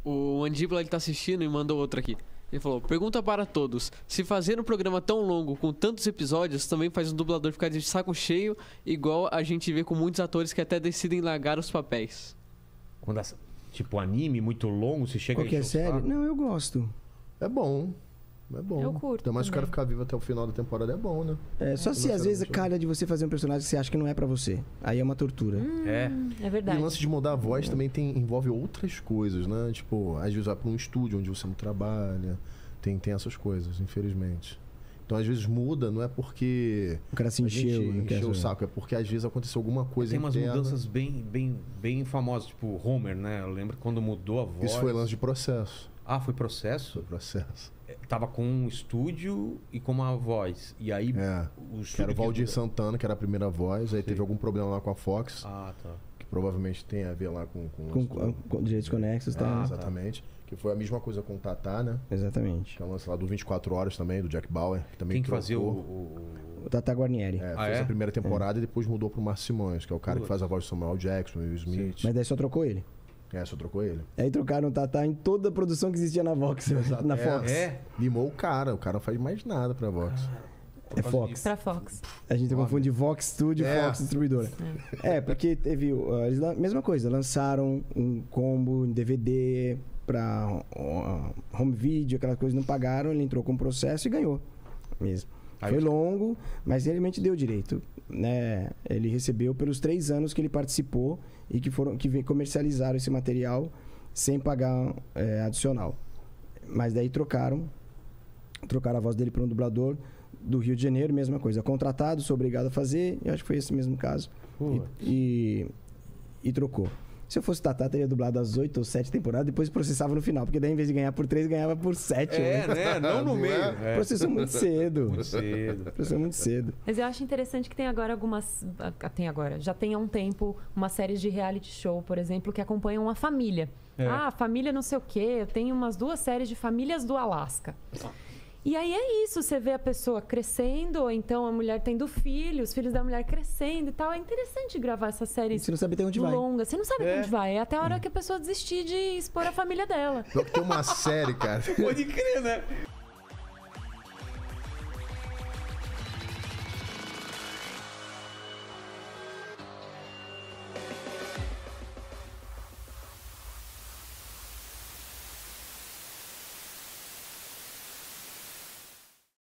O Mandíbula, ele tá assistindo e mandou outra aqui. Ele falou, pergunta para todos, se fazer um programa tão longo, com tantos episódios, também faz um dublador ficar de saco cheio, igual a gente vê com muitos atores que até decidem largar os papéis. Quando tipo anime muito longo, você chega Qualquer a encher o série? saco? Não, eu gosto. É bom. É bom. Eu curto Ainda mais se o cara também. ficar vivo até o final da temporada é bom, né? É, só se às vezes calha de você fazer um personagem que você acha que não é pra você. Aí é uma tortura. É. É E verdade. o lance de mudar a voz também envolve outras coisas, né? Tipo, às vezes vai pra um estúdio onde você não trabalha. Tem essas coisas, infelizmente. Então, às vezes muda, não é porque O cara se a gente encheu. não quer encheu o saber. saco, é porque às vezes aconteceu alguma coisa Tem umas interna. mudanças bem famosas, tipo Homer, né? Eu lembro quando mudou a voz. Isso foi lance de processo. Ah, foi processo? Foi processo. Tava com um estúdio e com uma voz. E aí É. o Que estúdio era o Valdir quis- Santana, que era a primeira voz. Aí teve algum problema lá com a Fox, Ah, tá. que provavelmente tem a ver lá com Com direitos conexos, tá? exatamente. Que foi a mesma coisa com o Tatá, né? Exatamente. Que é o lance lá do 24 Horas também, do Jack Bauer. Que também Quem que fazia trocou. O Tata Guarnieri. Fez a primeira temporada e depois mudou pro Marcio Simões, que é o cara que faz a voz do Samuel Jackson, Will Smith. Mas daí só trocou ele. Só trocou ele. Aí trocaram o Tata em toda a produção que existia na Vox. Na Fox. Limou o cara não faz mais nada pra Vox. É Fox. Pra Fox. A gente confunde Vox Studio e Fox Distribuidora. Porque teve... mesma coisa, lançaram um combo em DVD pra home video, aquela coisa, não pagaram, ele entrou com um processo e ganhou mesmo. Foi longo, mas realmente deu direito, né? Ele recebeu pelos 3 anos que ele participou e que comercializaram esse material sem pagar adicional. Mas daí trocaram a voz dele para um dublador do Rio de Janeiro, mesma coisa. Contratado, sou obrigado a fazer, eu acho que foi esse mesmo caso. E trocou. Se eu fosse Tatá, teria dublado as 8 ou 7 temporadas, depois processava no final, porque daí em vez de ganhar por 3, ganhava por 7. né? Não no meio. Processou muito cedo. Muito cedo. Processou muito cedo. Mas eu acho interessante que tem agora já tem há um tempo, uma série de reality show, por exemplo, que acompanham uma família. Família não sei o quê. Eu tenho umas 2 séries de famílias do Alasca. E aí é isso, você vê a pessoa crescendo, ou então a mulher tendo filhos, os filhos da mulher crescendo e tal. É interessante gravar essa série Você não sabe até onde vai. longa. Você não sabe até onde vai. É até a hora que a pessoa desistir de expor a família dela. Pior que tem uma série, cara. Pode crer, né?